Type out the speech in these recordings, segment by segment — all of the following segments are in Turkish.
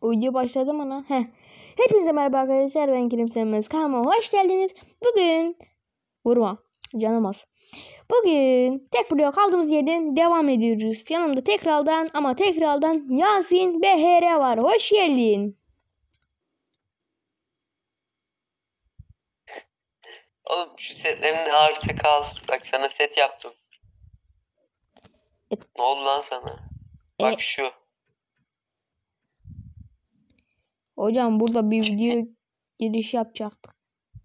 Video başladı mı lan? Heh. Hepinize merhaba arkadaşlar, ben Kerim Sevmez. Kanalıma hoş geldiniz. Bugün vurma canım az. Bugün tek blok kaldığımız yerden devam ediyoruz. Yanımda tekrardan Yasin ve Here var. Hoş geldin. Oğlum şu setlerin artık al. Bak sana set yaptım. Ne oldu lan sana? Bak şu. Hocam burada bir video giriş yapacaktık.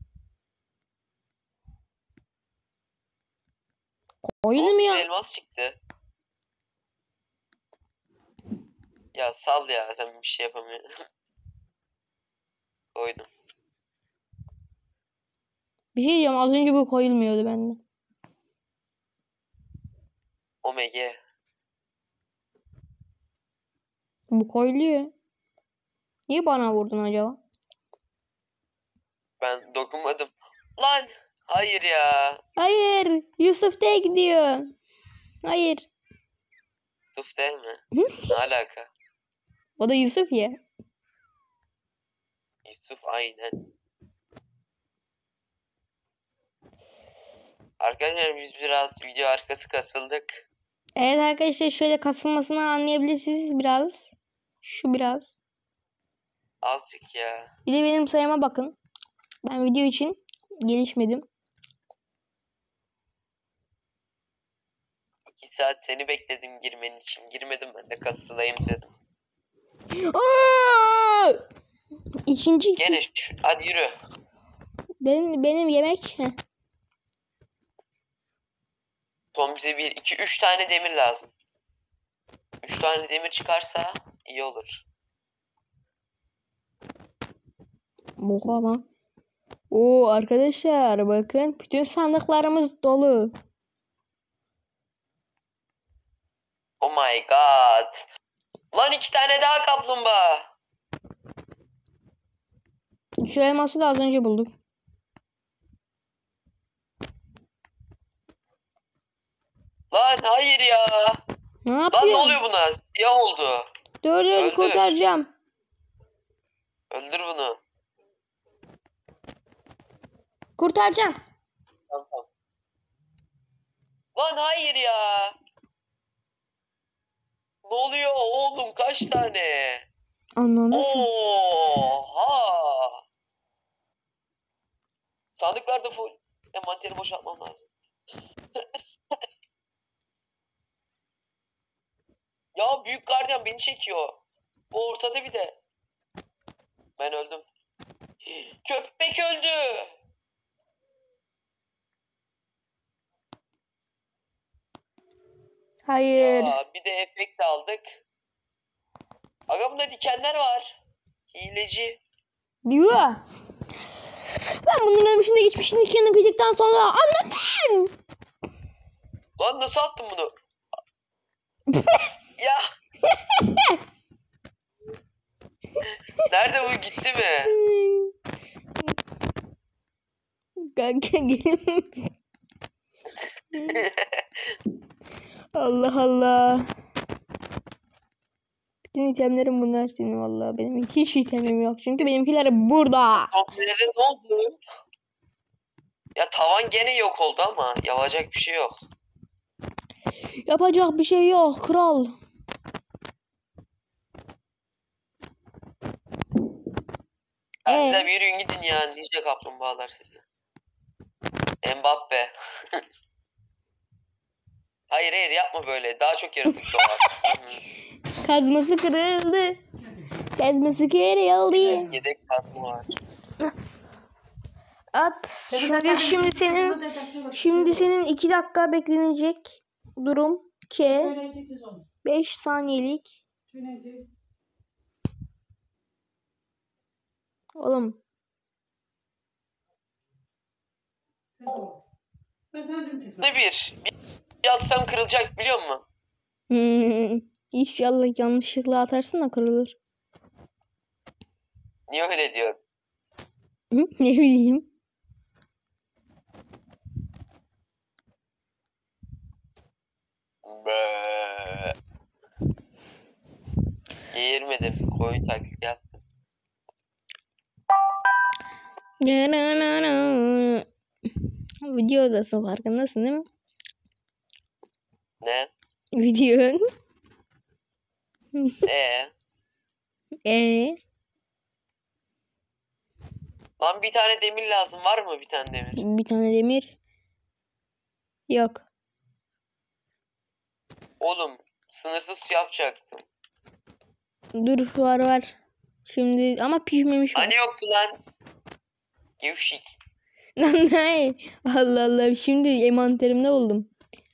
Koydum ya. Elmas çıktı. Ya sal ya, sen bir şey yapamıyorsun. Koydum. Bir şey diyeceğim, az önce bu koyulmuyordu bende. Omega. Bu koyuluyor. Niye bana vurdun acaba? Ben dokunmadım. Lan! Hayır ya. Hayır. Yusuf da gidiyor. Hayır. Yusuf değil mi? Ne alaka? O da Yusuf ya. Yusuf aynen. Arkadaşlar biz biraz video arkası kasıldık. Evet arkadaşlar, şöyle kasılmasını anlayabilirsiniz biraz. Şu biraz. Azıcık ya. Bir de benim sayıma bakın. Ben video için gelişmedim. 2 saat seni bekledim girmen için. Girmedim, ben de kasılayım dedim. İkinci. Gene şu. Hadi yürü. Benim yemek. Heh. Son bize 1, 2, 3 tane demir lazım. 3 tane demir çıkarsa iyi olur. Oha lan. Oo arkadaşlar bakın. Bütün sandıklarımız dolu. Oh my god. Lan 2 tane daha kaplumbağa. Şu elması da az önce bulduk. Lan hayır ya. Ne Lan yapıyorsun? ne oluyor buna? Siyah oldu. Dur Öldür. kurtaracağım. Öldür bunu. Kurtaracağım. Tamam. Lan hayır ya. Ne oluyor oğlum, kaç tane? Anladın. Oha. Sandıklarda full. Envanteri boşaltmam lazım. Ya büyük gardiyan beni çekiyor. Bu ortada bir de. Ben öldüm. Köpek öldü. Hayır. Ya bir de efekt aldık. Aga bunda dikenler var. Hileci. Diyor. Ben bunun gelmişinde geçmişinde kendini kıydıktan sonra anladım. Lan nasıl attın bunu? Ya. Nerede bu, gitti mi? Kanka gelin. Allah Allah. Bütün itemlerim bunlar senin vallahi. Benim hiç itemim yok. Çünkü benimkiler burada. Zombilere ne oldu? Ya tavan gene yok oldu ama yapacak bir şey yok. Yapacak bir şey yok kral. Siz de bir yürüyün gidin ya. Nice kaplumbağalar sizi. Mbappe. Hayır yapma böyle. Daha çok yaratık doğar. Kazması kırıldı. Kazması kırıldı. Yedek kazma var. At. Şimdi senin 2 dakika beklenecek durum ki 5 saniyelik. Oğlum. Ne bir atsam kırılacak, biliyor musun? İnşallah yanlışlıkla atarsın da kırılır. Niye öyle diyor? Ne bileyim. Geğirmedim. Koyun taklidi yaptım. Video odası farkındasın değil mi? Ne? Video. Ee? Lan bir tane demir lazım. Var mı bir tane demir? Bir tane demir. Yok. Oğlum sınırsız su yapacaktım. Dur var. Şimdi ama pişmemiş var. Hani yoktu lan? Gevşik. Lan ne? Allah Allah. Şimdi envanterimde buldum.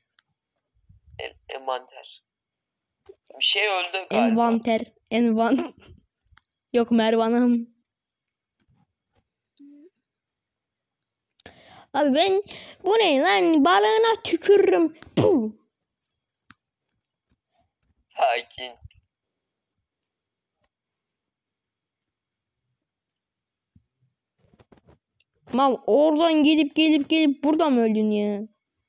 Envanter. Bir şey öldü galiba. Envan. Yok Mervan'ım. Abi ben bu ne lan? Balığına tükürürüm. Puh. Sakin. Mal oradan gelip buradan mı öldün ya?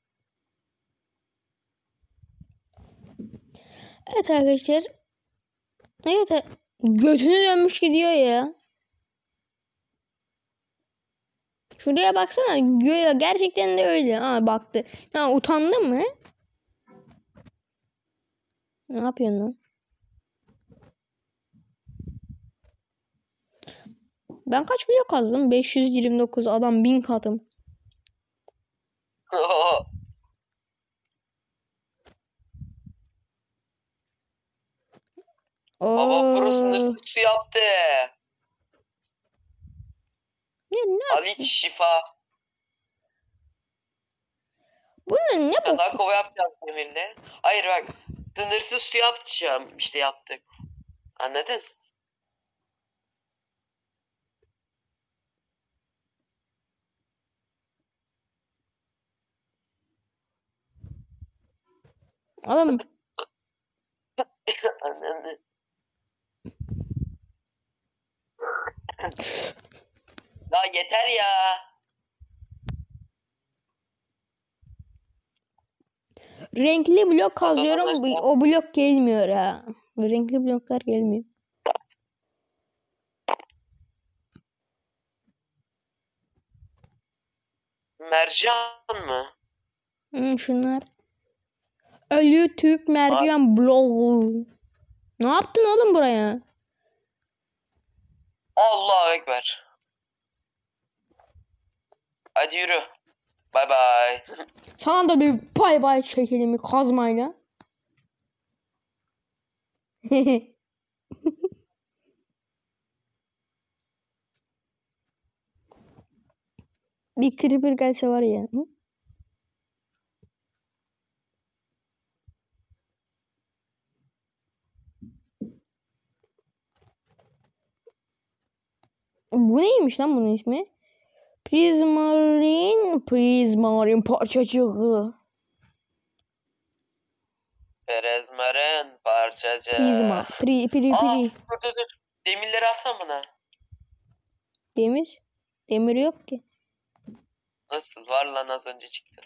Evet arkadaşlar. Evet. Götünü dönmüş gidiyor ya. Şuraya baksana. Gerçekten de öyle. Ha baktı. Ha utandın mı? Ne yapıyorsun lan? Ben kaç blok kazdım? 529. Adam 1000 katım. Baba pro sınırsız su yaptı. Ne Al iç şifa. Bu ne bu? Daha kova yapacağız demirle. Hayır bak. Sınırsız su yapacağım. İşte yaptık. Anladın? Oğlum Anladın. Ya yeter ya. renkli blok kazıyorum. Adamlar- O blok gelmiyor ha. Renkli bloklar gelmiyor. Mercan mı? Şunlar. Ölü tüp mercan bloğu. Ne yaptın oğlum buraya? Allahu Ekber. Hadi yürü. Bay bay. Sana da bir bay bay çekelim bir kazmayla. Bir creeper gelse var ya. Hı? Bu neymiş lan bunun ismi? Prismarine parçacığı. Perezmeren parçacı. Prisma. Aa, dur. Demirleri alsam buna. Demir. Demir yok ki. Nasıl? Var lan az önce çıktı.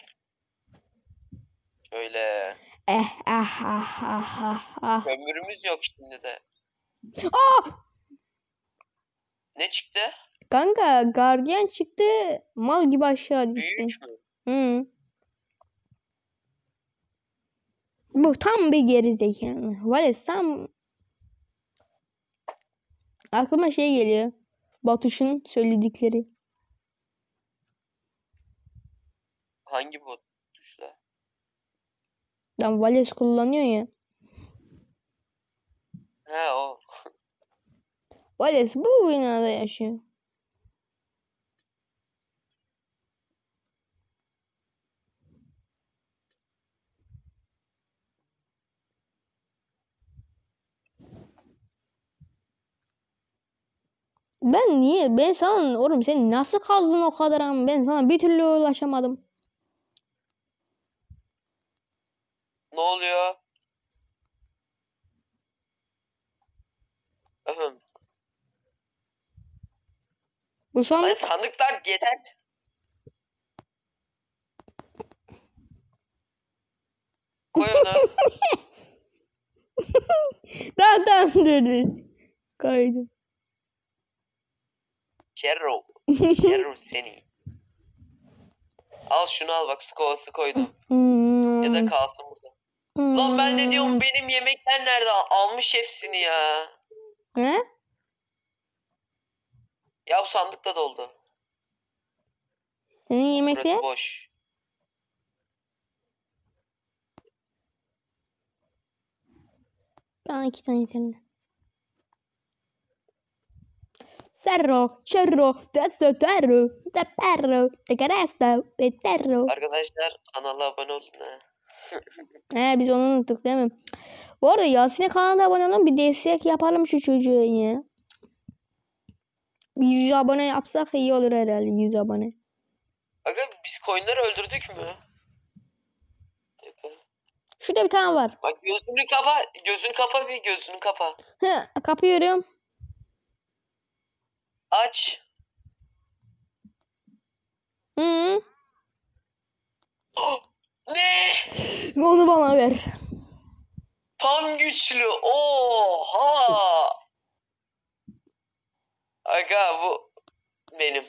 Şöyle. Kömürümüz yok şimdi de. Ne çıktı? Kanka gardiyan çıktı. Mal gibi aşağı düştü. Büyük mü? Hı. Bu tam bir gerizekalı. Vales tam aklıma şey geliyor. Batuş'un söyledikleri. Hangi bu tuşla? Lan Vales kullanıyor ya. He o. Vales bu binada yaşıyor. Ben niye? Ben sana oğlum sen nasıl kazdın o kadar ama ben sana bir türlü ulaşamadım. Ne oluyor? Öhüm. Bu Lan sandık sandıklar yeter. Koy onu. Tamam dur. Koydum. Şerro. Şerro seni. Al şunu al bak, su kovası koydum. Ya da kalsın burada. Lan ben de diyorum benim yemekler nerede? Almış hepsini ya. He? Ya bu sandık da doldu. Senin yemekler? Burası boş. Bana 2 tane yeterli. Cerro, testo, terro, de perro, de caresto, de terro. Arkadaşlar kanala abone olun ha. Biz onu unuttuk değil mi? Bu arada Yasin'e kanalına abone olun. Bir destek yapalım şu çocuğa ya. Bir 100 abone yapsak iyi olur herhalde, 100 abone. Aga biz koyunları öldürdük mü? Bir dakika. Şurada bir tane var. Bak gözünü kapa. Gözünü kapa bir, gözünü kapa. Kapıyorum. Aç. Hı. Ne? Onu bana ver. Tam güçlü. Oha. Aga bu benim.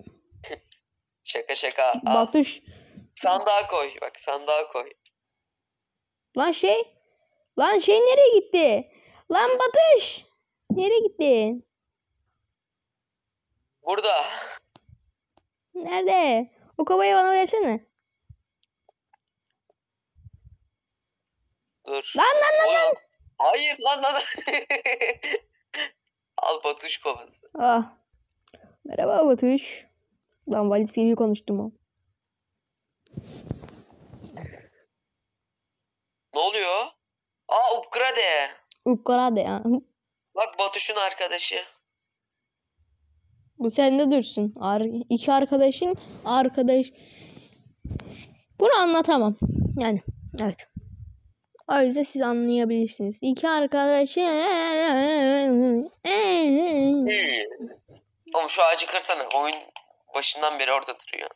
Şaka. Al. Batuş. Sandığa koy. Bak sandığa koy. Lan şey. Lan şey nereye gitti? Lan Batuş. Nereye gitti? Burada. Nerede? O kovayı bana versene. Dur. Lan. Hayır lan. Al Batuş kovası. Ah. Merhaba Batuş. Lan valiz gibi konuştum o. Ne oluyor? Aa upgrade. Ukkarade ya. Bak Batuş'un arkadaşı. Bu sende dursun. İki arkadaşın arkadaş. Bunu anlatamam. Yani evet. O yüzden siz anlayabilirsiniz. İki arkadaşın. Oğlum şu ağacı kırsana. Oyun başından beri orada duruyor.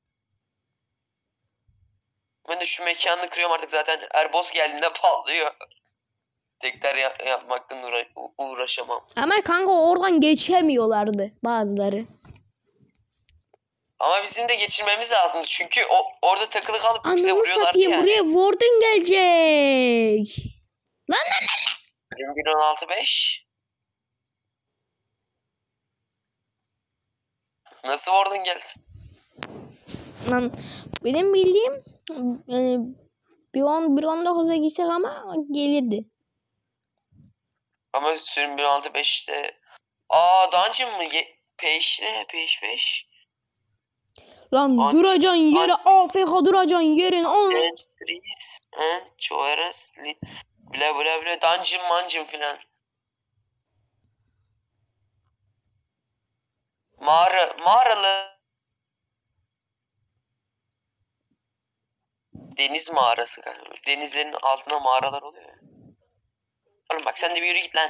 Ben de şu mekanını kırıyorum artık, zaten her boss geldiğinde patlıyor. Tekrar yapmaktan uğraşamam. Ama kanka oradan geçemiyorlardı bazıları. Ama bizim de geçirmemiz lazımdı. Çünkü orada takılı kalıp bize Ananı vuruyorlardı satayım, yani. buraya Warden gelecek. Lan. 21.16.5 Nasıl oradan gelsin? Lan benim bildiğim yani bir 19'a gitsek ama gelirdi. Ama sürüm 1.6.5'te dungeon mı? Peş ne? Peş. Lan duracaksın yere, AFK duracaksın yerin. Trees and Choras bla dungeon filan. Mağaralı deniz mağarası galiba. Denizlerin altına mağaralar oluyor ya. Oğlum bak sen de bir yürü git lan.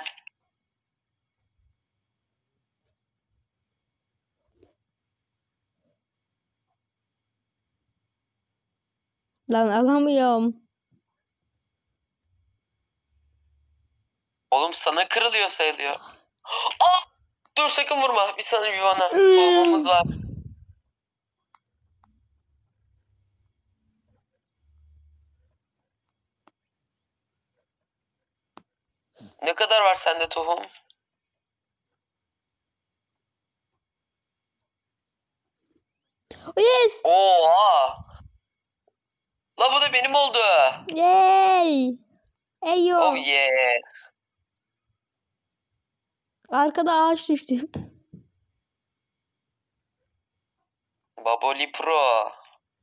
Lan alamıyorum. Oğlum sana kırılıyor sayılıyor. Ah! Dur sakın vurma. Bir sana bir bana. Tohumumuz var. Ne kadar var sende tohum? Yes. Oha! La bu da benim oldu. Yay. Eyo. Oh yeah. Arkada ağaç düştü. Baboli Pro.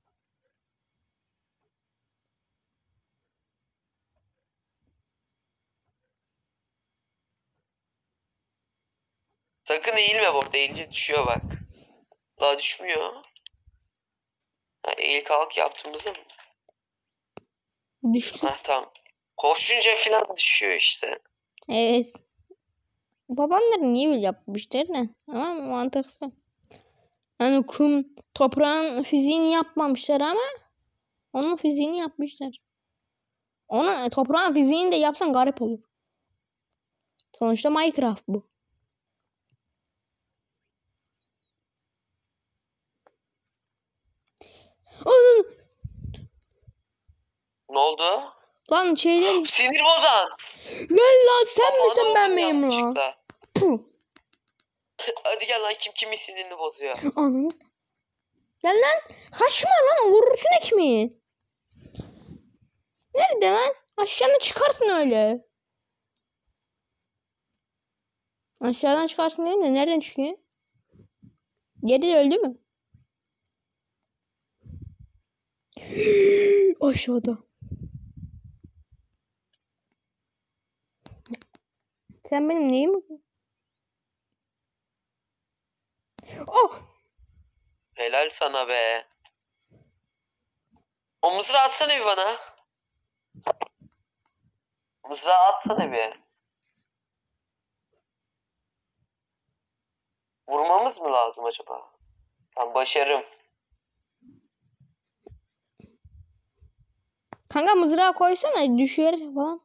Sakın eğilme bu arada. Eğilince düşüyor bak. Daha düşmüyor. Ha, eğil kalk yaptığımızda mı? Düştü. Heh tamam. Koşunca falan düşüyor işte. Evet. Babanlar niye böyle yapmışlar ne? Ama mantıksız. Hani toprağın fiziğini yapmamışlar ama onun fiziğini yapmışlar. Onun toprağın fiziğini de yapsan garip olur. Sonuçta Minecraft bu. Ne oldu? Lan şeyler. Sinir bozan. Lan sen Papağanı misin ben öldüm miyim lan? yanlışlıkla. Puh. Hadi gel lan, kim kimin sinirini bozuyor. Anam. Gel lan. Kaçma lan, vurursun ekmeği. Nerede lan? Aşağıdan çıkarsın öyle. Aşağıdan çıkarsın değil mi? Nereden çıkıyor? Yeri öldü mü? Aşağıda. Sen benim neyim? Oh! Helal sana be. O mızrağı atsana bir bana. Mızrağı atsana bir. Vurmamız mı lazım acaba? Tamam, başarım. Kanka mızrağı koysana, düşer falan.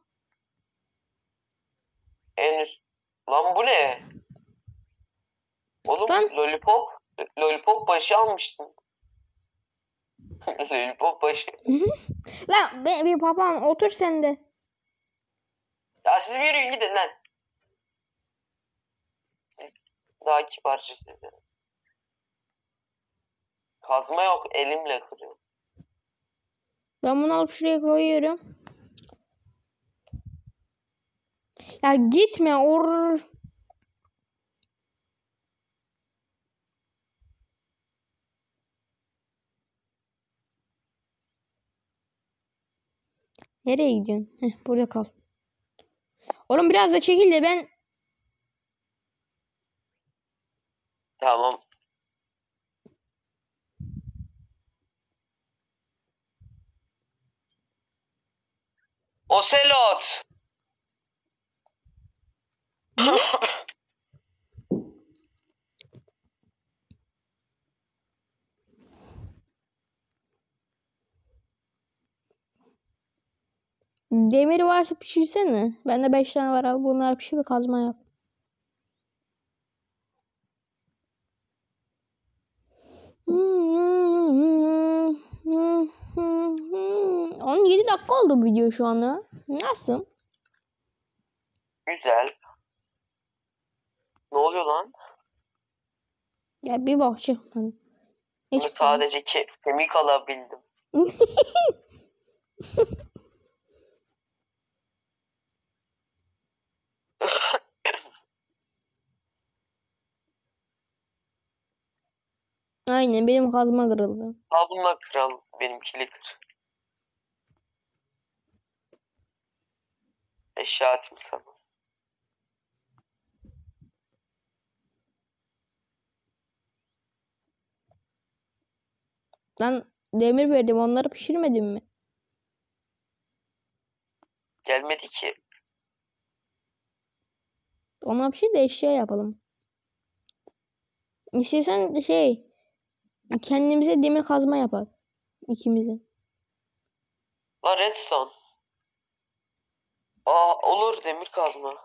En üst. Lan bu ne? Oğlum Lan. lollipop. Lollipop başı almışsın. Lollipop başı. Lan bir papağan otur sen de. Ya siz bir yürüyün gidin lan. Siz daha kibarca size. Kazma yok, elimle kırıyorum. Ben bunu alıp şuraya koyuyorum. Ya gitme or. Nereye gidiyorsun? Heh, burada kal. Oğlum biraz da çekil de ben. Tamam. Oselot. Demir varsa pişirsene. Bende 5 tane var abi. Bunlar pişir ve kazma yap. Hmm. 17 dakika oldu bu video şu anda. Nasıl? Güzel. Ne oluyor lan? Ya bir bak çıkmadı. Ne Bunu çıktı? sadece kemik alabildim. Aynen benim kazma kırıldı. Al bununla kral, benimkili kır. Eşya atayım sana. Lan demir verdim, onları pişirmedin mi? Gelmedi ki. Ona pişir de eşya yapalım. İstiyorsan kendimize demir kazma yapar. İkimize. Lan redstone. Aa, olur, demir kazma.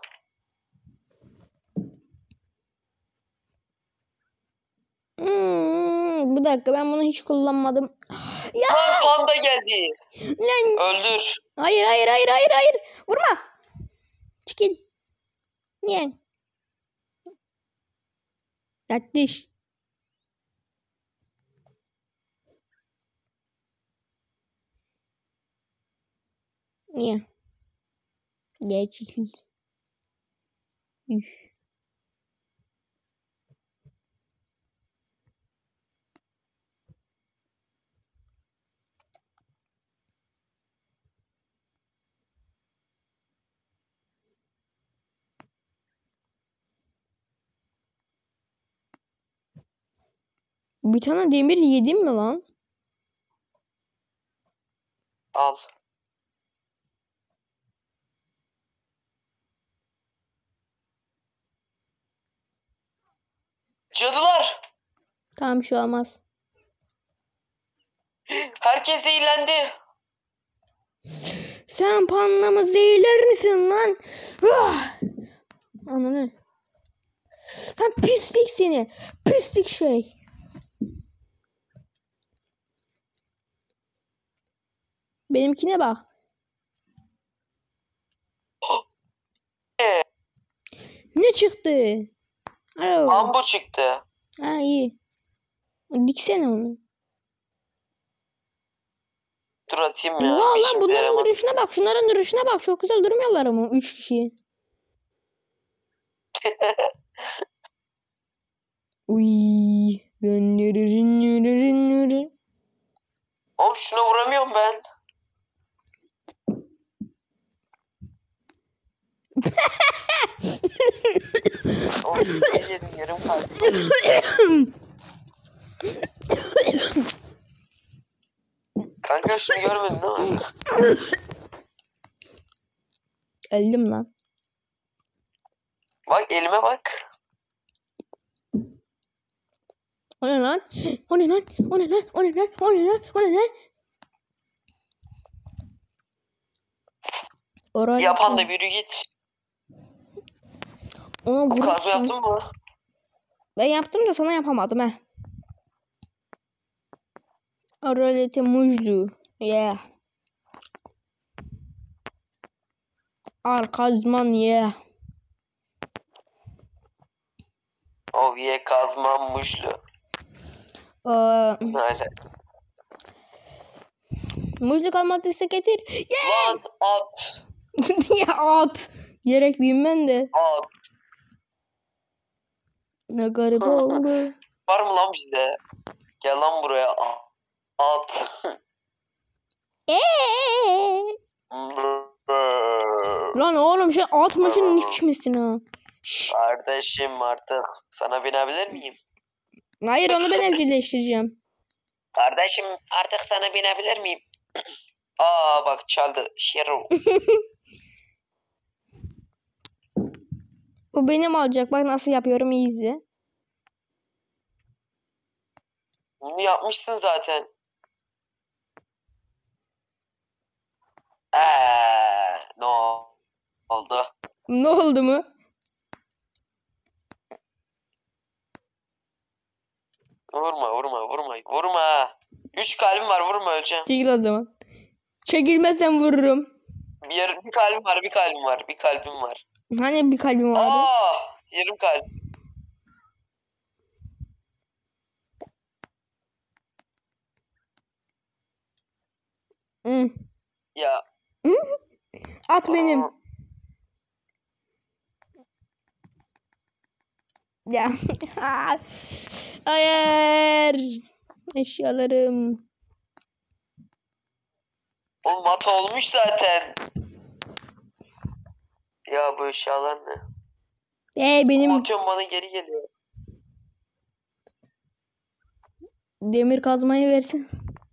Bir dakika, ben bunu hiç kullanmadım. Ya! Lan panda geldi. Lan! Öldür. Hayır hayır hayır hayır hayır. Vurma. Çekil. Niye? Tatlış. Niye? Gerçeklik. Üf. Bir tane demir yedim mi lan? Al. Cadılar. Tamam, bir şey olmaz. Herkes zehirlendi. Sen pandamı zehirler misin lan? Ah! Ananı. Sen pislik seni. Pislik şey. Benimkine bak. Ne çıktı? Alo. Bambu çıktı. Ha iyi. Diksene onu. Dur atayım ya. Oha Bir lan işimize bunların yaramaz. duruşuna bak. Şunların duruşuna bak. Çok güzel durmuyorlar ama 3 kişi. Uy. Oğlum şuna vuramıyorum ben. Oğlum ne yedim yarım kaldı. Kanka şunu görmedin değil mi? Öldüm lan. Bak elime bak. O ne lan? O ne lan? O ne lan? O ne lan? O ne lan? O ne lan? Oraya Yapan da yürü git. Ona Bu kazma vurursun. yaptın mı? Ben yaptım da sana yapamadım he. Aralete mujdu. Yeah. Arkazman yeah. O ye kazmam muşlu. Böyle. Mujlu kalmak ise getir. Yeah. Lan at. Ya at. Gerekliyim ben de. At. Ne garip oldu. Var mı lan bizde? Gel lan buraya. At. Lan oğlum şu atmışın hiç misin ha? Şşş. Kardeşim artık sana binebilir miyim? Hayır onu ben evcilleştireceğim. Kardeşim artık sana binebilir miyim? Aa bak çaldı. Şero. Bu benim olacak. Bak nasıl yapıyorum iyi izle. Bunu yapmışsın zaten. Ne oldu? Ne oldu mu? Vurma. 3 kalbim var vurma öleceğim. Çekil o zaman. Çekilmezsen vururum. Bir kalbim var. Hani bir kalbim vardı? Yarım kalp. Hı. Ya. At benim. Ya. Hayır. Eşyalarım. Oğlum at olmuş zaten. Ya bu eşyalar ne? Benim Atıyorum bana geri geliyor. demir kazmayı versin.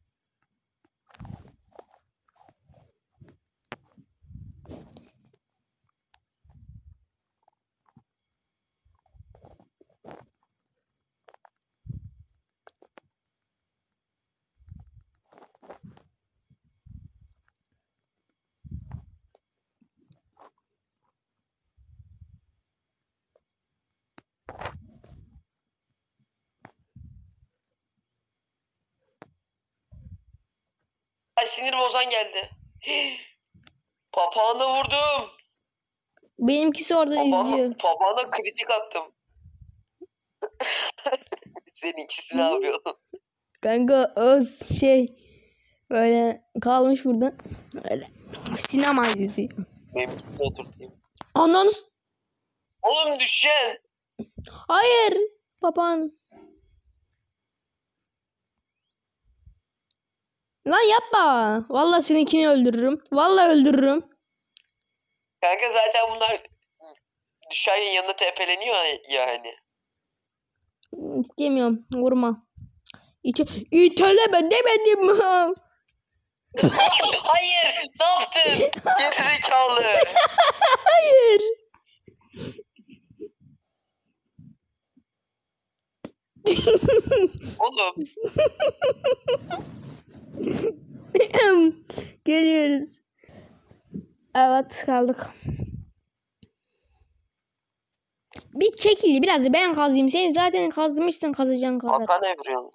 Ay sinir bozan geldi. Papağanı vurdum. Benimkisi orada izliyor. Papağana kritik attım. Senin ikisi ne yapıyorsun? Kanka o böyle kalmış burada. Öyle. Sinema izliyor. Benimkisini oturtayım. Ananı. Oğlum düşen. Hayır. Papağan. Lan yapma. Vallahi seninkini öldürürüm. Vallahi öldürürüm. Kanka zaten bunlar düşenin yanına tepeleniyor ya hani. İstemiyorum. Vurma. İteleme demedim mi? Hayır, ne yaptın? Gerizekalı. Hayır. Oğlum. Geliyoruz. Evet kaldık. Bir çekil biraz da ben kazayım. Sen zaten kazmışsın kazacaksın kadar. Ata ne vuruyorsun?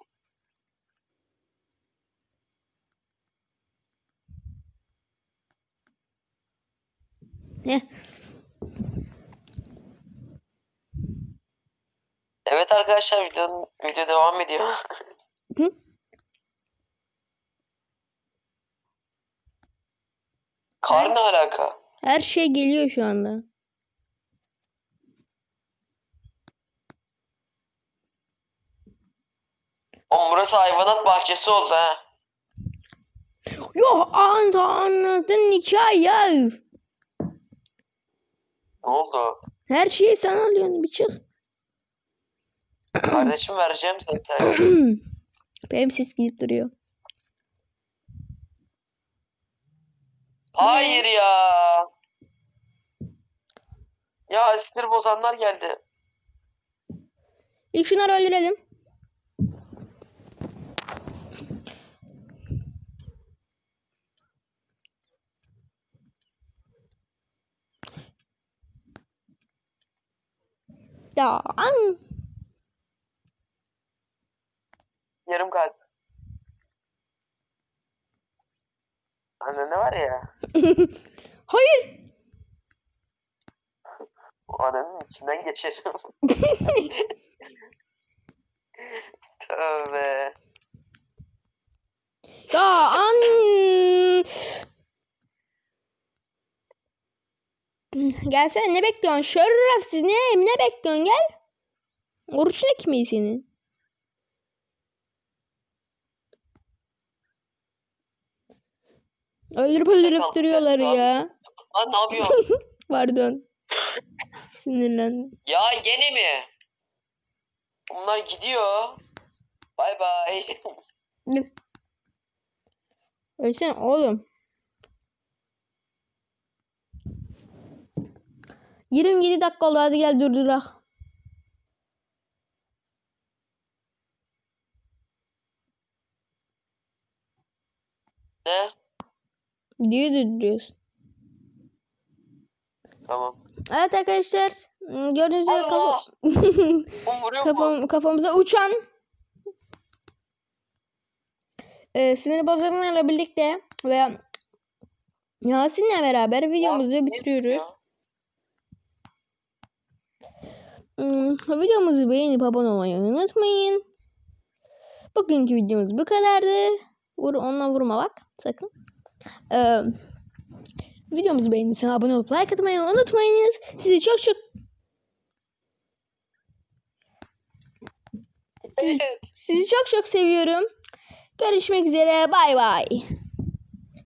Heh. Evet arkadaşlar video devam ediyor. Hı? Kar ne alaka? Her şey geliyor şu anda. Oğlum burası hayvanat bahçesi oldu ha. Yok anladın hikaye. Ne oldu? Her şeyi sen alıyorsun bir çık. Kardeşim vereceğim sen sahibi. Benim ses gidip duruyor. Hayır ya. Ya sinir bozanlar geldi. İlk şunları öldürelim. Ya an. Yarım kalp. Anne ne var ya? Hayır. O ananın içinden geçerim. Tövbe. Ya an. Gelsene ne bekliyorsun? Şerefsiz ne bekliyorsun gel. Oruç ne kimi senin? Öldürüp Şaka duruyorlar yapacağız, ya. Lan ne yapıyorsun? Pardon. Sinirlendim. Ya gene mi? Bunlar gidiyor. Bay bay. Ölsene oğlum. 27 dakika oldu hadi gel durdurak. Ne? Videoyu durduruyorsun. Tamam. Evet arkadaşlar. Gördüğünüz gibi Allah! Oğlum vuruyor mu? kafamıza uçan sinir bozuklarıyla birlikte ve Yasin'le beraber videomuzu Ya, bitiriyoruz. ya. Videomuzu beğenip abone olmayı unutmayın. Bugünkü videomuz bu kadardı. Onunla vurma bak sakın. Videomuzu beğendiyseniz abone olup like atmayı unutmayınız. Sizi çok seviyorum. Görüşmek üzere. Bay bay.